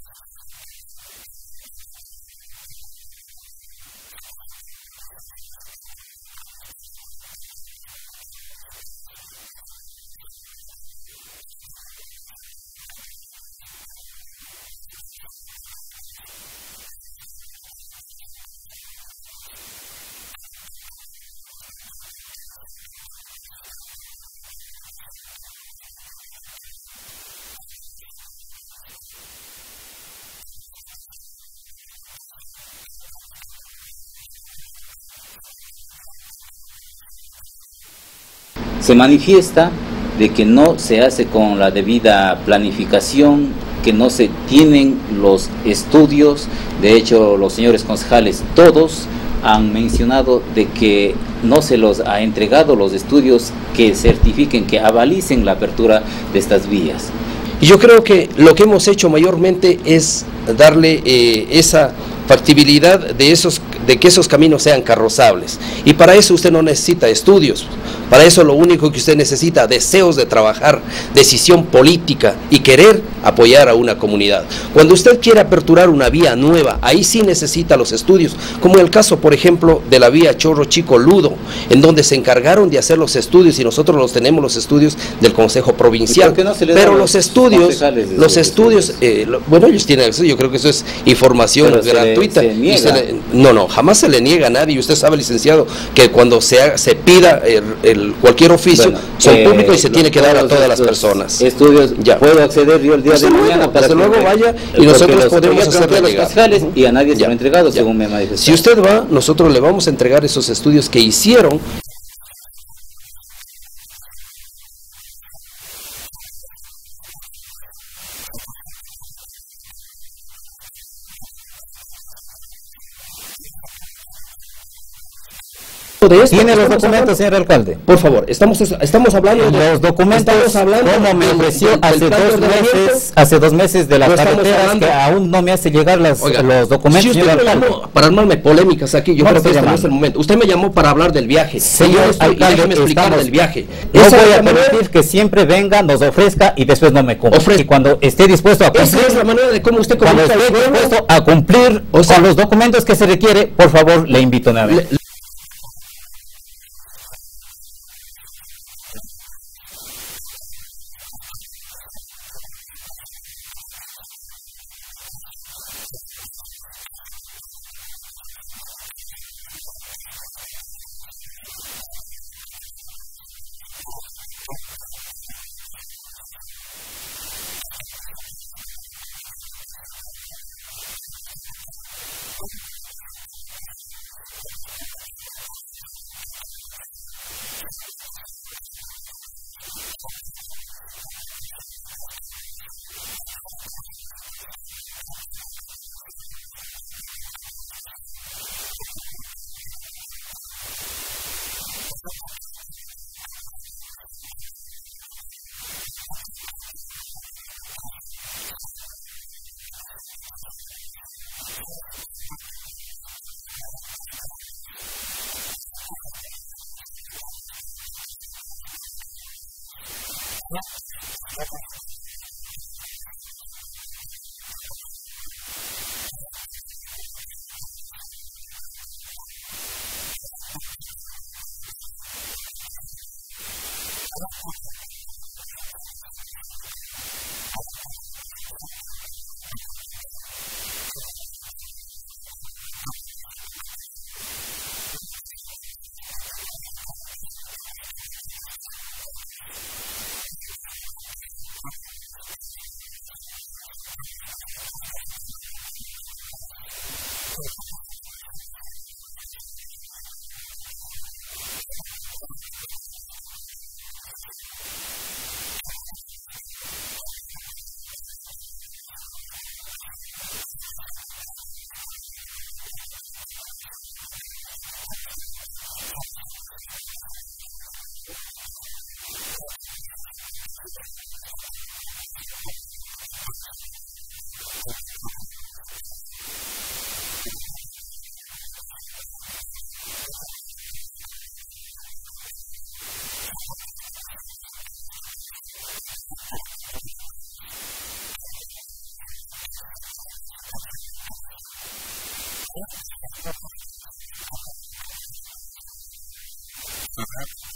Se manifiesta de que no se hace con la debida planificación, que no se tienen los estudios. De hecho, los señores concejales todos han mencionado de que no se los ha entregado los estudios que certifiquen, que avalicen la apertura de estas vías. Y yo creo que lo que hemos hecho mayormente es darle esa factibilidad de que esos caminos sean carrozables. Y para eso usted no necesita estudios. Para eso lo único que usted necesita, deseos de trabajar, decisión política y querer apoyar a una comunidad. Cuando usted quiere aperturar una vía nueva, ahí sí necesita los estudios, como el caso, por ejemplo, de la vía Chorro Chico Ludo, en donde se encargaron de hacer los estudios y nosotros los tenemos, los estudios del Consejo Provincial. No pero los estudios, bueno, ellos tienen acceso, yo creo que eso es información gratuita. No, jamás se le niega a nadie. Y usted sabe, licenciado, que cuando se pida cualquier oficio, son públicos y se tiene que dar a todas las personas. Estudios, ya puedo acceder yo el día de mañana para que luego vaya y nosotros podemos hacerle llegar. Y a nadie se lo ha entregado, según me manifestó. Si usted va, nosotros le vamos a entregar esos estudios que hicieron. ¿Tiene los documentos, señor alcalde? Por favor, estamos hablando de los documentos. Como me ofreció hace 2 meses de la carretera, que aún no me hace llegar los documentos. Si usted me llamó para armarme polémicas aquí, yo creo que este no es el momento. Usted me llamó para hablar del viaje. Señor alcalde, déjeme explicar del viaje. No voy a permitir que siempre venga, nos ofrezca y después no me cumpla. Y cuando esté dispuesto a cumplir, esa es la manera de cómo usted cuando esté dispuesto a cumplir con los documentos que se requiere, por favor, le invito nuevamente. cerrar